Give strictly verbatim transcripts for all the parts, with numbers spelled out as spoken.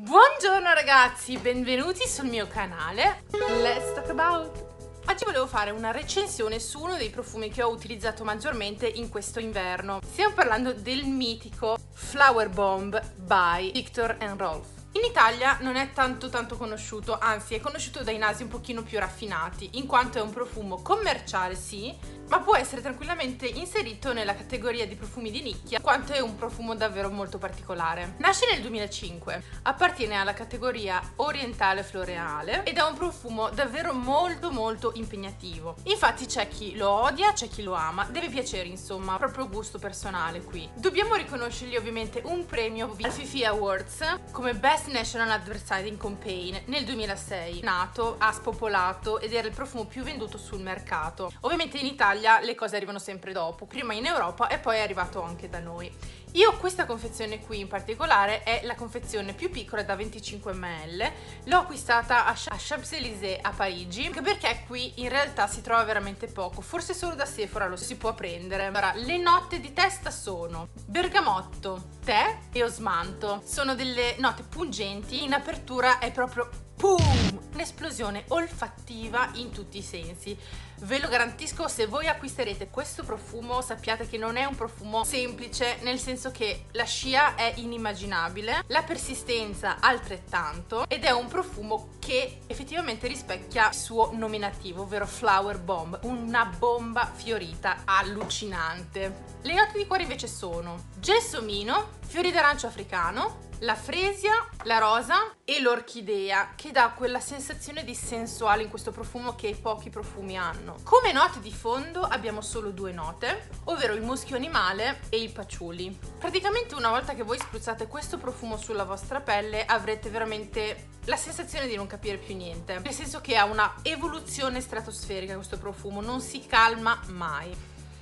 Buongiorno ragazzi, benvenuti sul mio canale Let's Talk About. Oggi volevo fare una recensione su uno dei profumi che ho utilizzato maggiormente in questo inverno. Stiamo parlando del mitico Flower Bomb by Viktor and Rolf. In Italia non è tanto tanto conosciuto, anzi è conosciuto dai nasi un pochino più raffinati, in quanto è un profumo commerciale sì, ma può essere tranquillamente inserito nella categoria di profumi di nicchia, in quanto è un profumo davvero molto particolare. Nasce nel duemilacinque, appartiene alla categoria orientale floreale ed è un profumo davvero molto molto impegnativo. Infatti c'è chi lo odia, c'è chi lo ama, deve piacere insomma, proprio gusto personale qui. Dobbiamo riconoscergli ovviamente un premio al Fifi Awards come Best National Advertising Campaign nel duemilasei. Nato, ha spopolato ed era il profumo più venduto sul mercato. Ovviamente in Italia le cose arrivano sempre dopo, prima in Europa e poi è arrivato anche da noi. Io questa confezione qui in particolare è la confezione più piccola da venticinque millilitri, l'ho acquistata a Champs-Élysées a Parigi, anche perché qui in realtà si trova veramente poco, forse solo da Sephora lo si può prendere. Allora, le note di testa sono bergamotto, tè e osmanto, sono delle note pungenti, in apertura è proprio boom! Un'esplosione olfattiva in tutti i sensi. Ve lo garantisco, se voi acquisterete questo profumo sappiate che non è un profumo semplice, nel senso che la scia è inimmaginabile, la persistenza altrettanto, ed è un profumo che effettivamente rispecchia il suo nominativo, ovvero Flower Bomb, una bomba fiorita allucinante. Le note di cuore invece sono gelsomino, fiori d'arancio africano, la fresia, la rosa e l'orchidea, che dà quella sensazione di sensuale in questo profumo che pochi profumi hanno. Come note di fondo abbiamo solo due note, ovvero il muschio animale e il patchouli. Praticamente una volta che voi spruzzate questo profumo sulla vostra pelle avrete veramente la sensazione di non capire più niente, nel senso che ha una evoluzione stratosferica questo profumo, non si calma mai.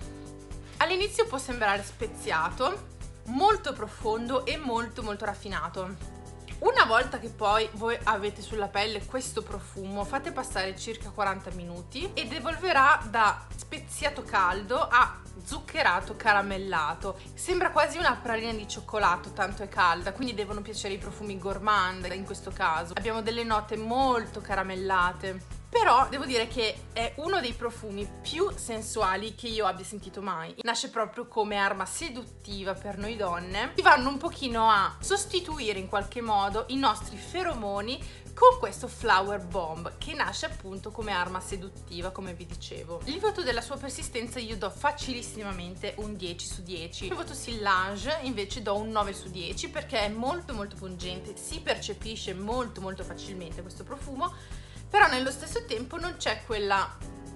All'inizio può sembrare speziato, molto profondo e molto molto raffinato. Una volta che poi voi avete sulla pelle questo profumo, fate passare circa quaranta minuti ed evolverà da speziato caldo a zuccherato caramellato. Sembra quasi una pralina di cioccolato, tanto è calda, quindi devono piacere i profumi gourmand in questo caso. Abbiamo delle note molto caramellate. Però devo dire che è uno dei profumi più sensuali che io abbia sentito mai. Nasce proprio come arma seduttiva per noi donne. Ti vanno un pochino a sostituire in qualche modo i nostri feromoni con questo Flower Bomb, che nasce appunto come arma seduttiva, come vi dicevo. Il voto della sua persistenza io do facilissimamente un dieci su dieci. Il voto sillage invece do un nove su dieci perché è molto molto pungente, si percepisce molto molto facilmente questo profumo, però nello stesso tempo non c'è quella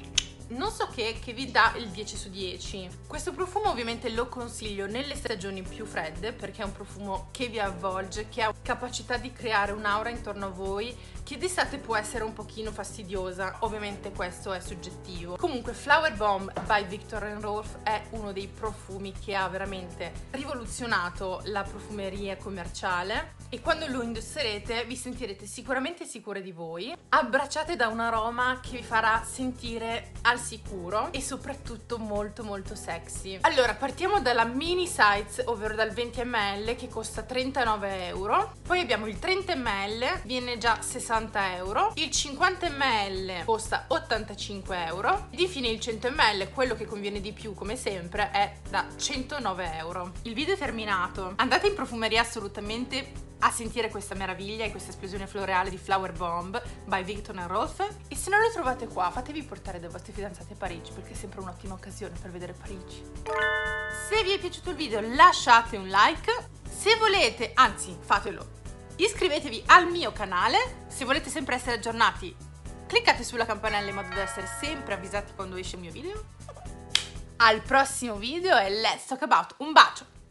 non so che che vi dà il dieci su dieci. Questo profumo ovviamente lo consiglio nelle stagioni più fredde perché è un profumo che vi avvolge, che ha capacità di creare un'aura intorno a voi che d'estate può essere un pochino fastidiosa, ovviamente questo è soggettivo. Comunque Flower Bomb by Viktor and Rolf è uno dei profumi che ha veramente rivoluzionato la profumeria commerciale e quando lo indosserete vi sentirete sicuramente sicure di voi, abbracciate da un aroma che vi farà sentire al sicuro e soprattutto molto molto sexy. Allora partiamo dalla mini size, ovvero dal venti millilitri che costa trentanove euro, poi abbiamo il trenta millilitri, viene già sessanta euro, il cinquanta millilitri costa ottantacinque euro ed infine il cento millilitri, quello che conviene di più come sempre, è da centonove euro. Il video è terminato, andate in profumeria assolutamente a sentire questa meraviglia e questa esplosione floreale di Flower Bomb by Viktor and Rolf, e se non lo trovate qua fatevi portare dai vostri fidanzati a Parigi perché è sempre un'ottima occasione per vedere Parigi. Se vi è piaciuto il video lasciate un like, se volete, anzi fatelo, iscrivetevi al mio canale, se volete sempre essere aggiornati cliccate sulla campanella in modo da essere sempre avvisati quando esce il mio video. Al prossimo video e let's talk about, un bacio!